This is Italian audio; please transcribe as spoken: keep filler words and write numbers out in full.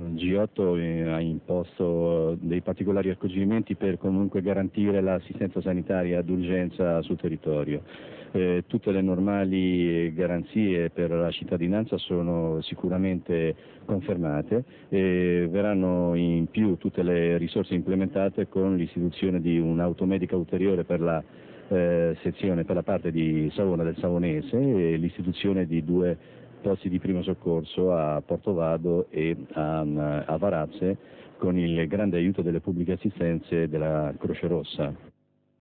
G otto ha imposto dei particolari accorgimenti per comunque garantire l'assistenza sanitaria d'urgenza sul territorio. Eh, tutte le normali garanzie per la cittadinanza sono sicuramente confermate e verranno in più tutte le risorse implementate con l'istituzione di un'automedica ulteriore per la eh, sezione, per la parte di Savona del Savonese e l'istituzione di due posti di primo soccorso a Portovado e a, a Varazze con il grande aiuto delle pubbliche assistenze della Croce Rossa.